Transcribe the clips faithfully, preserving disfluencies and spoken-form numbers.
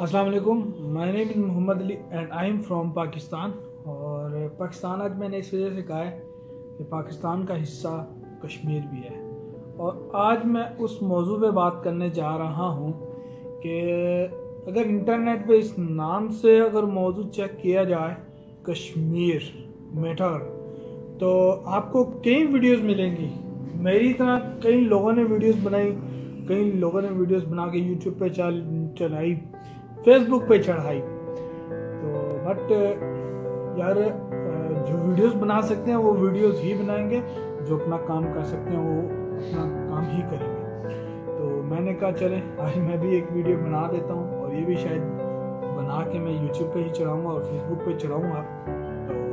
अस्सलाम वालेकुम, my name is Mohammad Ali and I am from Pakistan. और पाकिस्तान आज मैंने इस वजह से कहा है कि पाकिस्तान का हिस्सा कश्मीर भी है। और आज मैं उस मौजू पे बात करने जा रहा हूँ कि अगर इंटरनेट पे इस नाम से अगर मौजू चेक किया जाए कश्मीर मैटर, तो आपको कई वीडियोस मिलेंगी। मेरी तरह कई लोगों ने वीडियोस बनाई, कई लोगों ने वीडियोस बना के यूट्यूब पे चल चलाई, फेसबुक पे चढ़ाई। तो बट यार जो वीडियोस बना सकते हैं वो वीडियोस ही बनाएंगे, जो अपना काम कर सकते हैं वो अपना काम ही करेंगे। तो मैंने कहा चले आज मैं भी एक वीडियो बना देता हूँ, और ये भी शायद बना के मैं यूट्यूब पे ही चढ़ाऊँगा और फेसबुक पे चढ़ाऊँगा। तो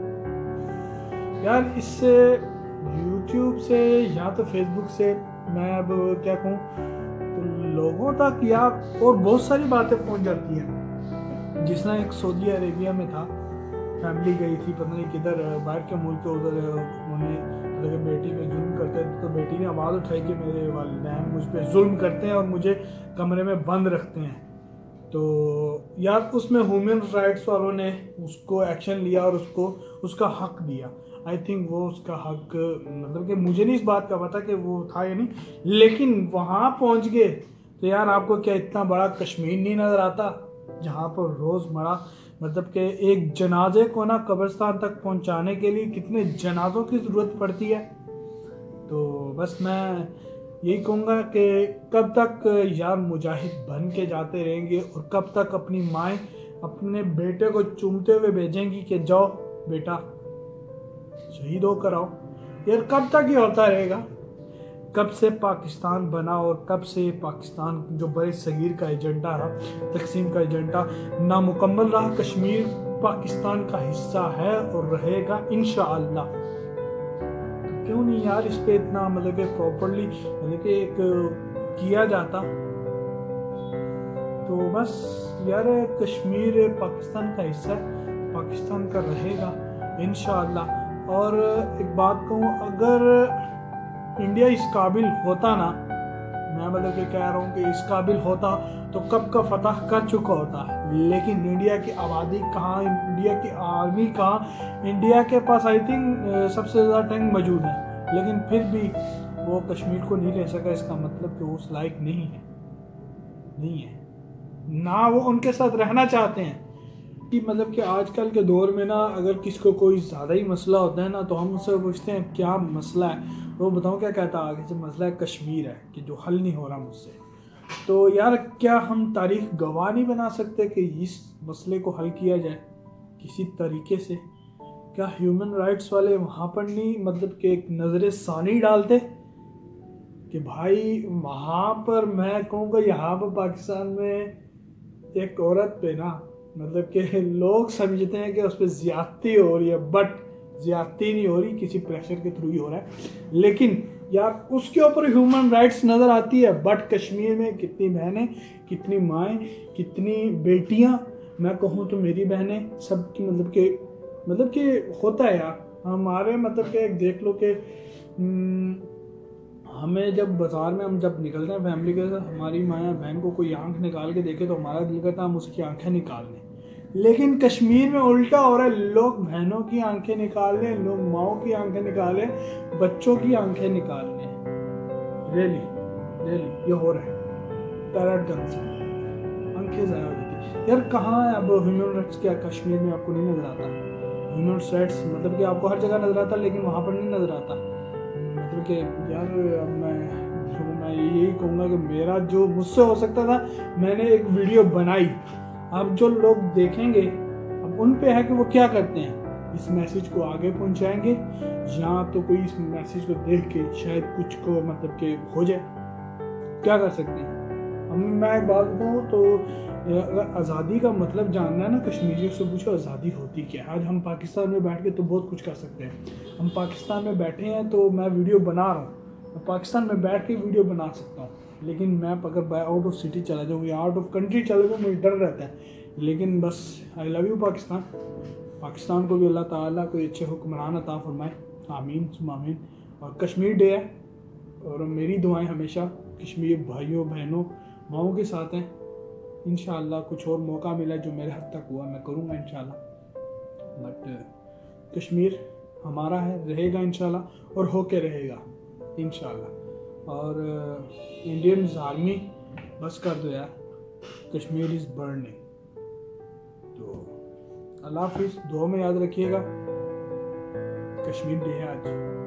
यार इससे यूट्यूब से या तो फेसबुक से मैं अब क्या कहूँ, तो लोगों तक यार और बहुत सारी बातें पहुंच जाती हैं। जिस तरह एक सऊदी अरेबिया में था, फैमिली गई थी पता नहीं किधर बाहर के मुल्क के, उधर उन्होंने मतलब बेटी पे जुल्म करते थे, तो बेटी ने आवाज़ उठाई कि मेरे वालिदैन मुझ पे जुल्म करते हैं और मुझे कमरे में बंद रखते हैं। तो यार उसमें ह्यूमन राइट्स वालों ने उसको एक्शन लिया और उसको उसका हक दिया। आई थिंक वो उसका हक, मतलब कि मुझे नहीं इस बात का पता कि वो था या नहीं, लेकिन वहाँ पहुँच गए तो यार आपको क्या इतना बड़ा कश्मीर नहीं नज़र आता, जहाँ पर रोज़मर्रा मतलब कि एक जनाजे को ना कब्रिस्तान तक पहुँचाने के लिए कितने जनाजों की ज़रूरत पड़ती है। तो बस मैं यही कहूँगा कि कब तक यार मुजाहिद बन के जाते रहेंगे, और कब तक अपनी माएँ अपने बेटे को चूमते हुए भेजेंगी कि जाओ बेटा शहीद होकर आओ। यार कब तक ये होता रहेगा? कब से पाकिस्तान बना और कब से पाकिस्तान जो बड़े सगीर का एजेंडा रहा, तकसीम का एजेंडा नामुकम्मल रहा। कश्मीर पाकिस्तान का हिस्सा है और रहेगा इंशाअल्लाह। तो क्यों नहीं यार इस पे इतना मतलब कि प्रॉपरली मतलब कि एक किया जाता। तो बस यार कश्मीर पाकिस्तान का हिस्सा पाकिस्तान का रहेगा इंशाअल्लाह। और एक बात कहूँ, अगर इंडिया इस काबिल होता ना, मैं मतलब कि कह रहा हूँ कि इस काबिल होता तो कब का फतह कर चुका होता। लेकिन इंडिया की आबादी कहाँ, इंडिया की आर्मी कहाँ, इंडिया के पास आई थिंक सबसे ज़्यादा टैंक मौजूद है, लेकिन फिर भी वो कश्मीर को नहीं ले सका। इसका मतलब कि वो उस लायक नहीं है, नहीं है ना वो उनके साथ रहना चाहते हैं। कि मतलब कि आजकल के दौर में ना अगर किसी को कोई ज़्यादा ही मसला होता है ना, तो हम उससे पूछते हैं क्या मसला है, वो बताओ क्या कहता है आगे से, मसला है कश्मीर है कि जो हल नहीं हो रहा मुझसे। तो यार क्या हम तारीख गवाह नहीं बना सकते कि इस मसले को हल किया जाए किसी तरीके से? क्या ह्यूमन राइट्स वाले वहाँ पर नहीं मतलब कि एक नज़र सानी डालते कि भाई वहाँ पर, मैं कहूँगा यहाँ पर पाकिस्तान में एक औरत पे ना मतलब कि लोग समझते हैं कि उस पर ज्यादती हो रही है, बट ज्यादती नहीं हो रही, किसी प्रेशर के थ्रू ही हो रहा है। लेकिन यार उसके ऊपर ह्यूमन राइट्स नज़र आती है। बट कश्मीर में कितनी बहनें, कितनी माएँ, कितनी बेटियां, मैं कहूँ तो मेरी बहनें सबकी मतलब कि मतलब कि होता है यार हमारे मतलब कि देख लो कि हमें जब बाजार में हम जब निकलते हैं फैमिली के साथ, हमारी माँ या बहन को कोई आंख निकाल के देखे तो हमारा दिल करता है हम उसकी आंखें निकाल लें। लेकिन कश्मीर में उल्टा हो रहा है, लोग बहनों की आंखें निकाल लें, लोग माओ की आंखें निकाल लें, बच्चों की आंखें निकाल लें। रियली रियली ये हो रहा है। पैरेट गन से आंखें ज़ाया हो जाती यार। कहाँ है अब ह्यूमन राइट्स? क्या कश्मीर में आपको नहीं नज़र आता ह्यूमन राइट्स? मतलब कि आपको हर जगह नज़र आता लेकिन वहाँ पर नहीं नज़र आता। मतलब कि यार अब मैं जो मैं यही कहूँगा कि मेरा जो मुझसे हो सकता था मैंने एक वीडियो बनाई। अब जो लोग देखेंगे अब उन पे है कि वो क्या करते हैं, इस मैसेज को आगे पहुंचाएंगे या तो कोई इस मैसेज को देख के शायद कुछ को मतलब कि हो जाए। क्या कर सकते हैं हम? मैं एक बात बताऊँ तो अगर आज़ादी का मतलब जानना है ना, कश्मीरियों से पूछो आज़ादी होती क्या है। आज हम पाकिस्तान में बैठ के तो बहुत कुछ कर सकते हैं। हम पाकिस्तान में बैठे हैं तो मैं वीडियो बना रहा हूँ, मैं पाकिस्तान में बैठ के वीडियो बना सकता हूँ। लेकिन मैं अगर आउट ऑफ सिटी चला जाऊँ या आउट ऑफ कंट्री चला जाऊँ मुझे डर रहता है। लेकिन बस I love you Pakistan. Pakistan को भी अल्लाह ताला कोई अच्छे हुक्मरान अता फरमाए, आमीन सुम आमीन। और कश्मीर डे है और मेरी दुआएं हमेशा कश्मीर भाइयों बहनों माओं के साथ हैं। इंशाल्लाह कुछ और मौका मिला जो मेरे हद तक हुआ मैं करूँगा इंशाल्लाह। बट कश्मीर हमारा है, रहेगा इंशाल्लाह और होके रहेगा इंशाल्लाह। और इंडियन आर्मी बस कर दो यार, कश्मीर इज़ बर्निंग। तो अल्लाह हाफिज़, दुआ में याद रखिएगा। कश्मीर डे है आज।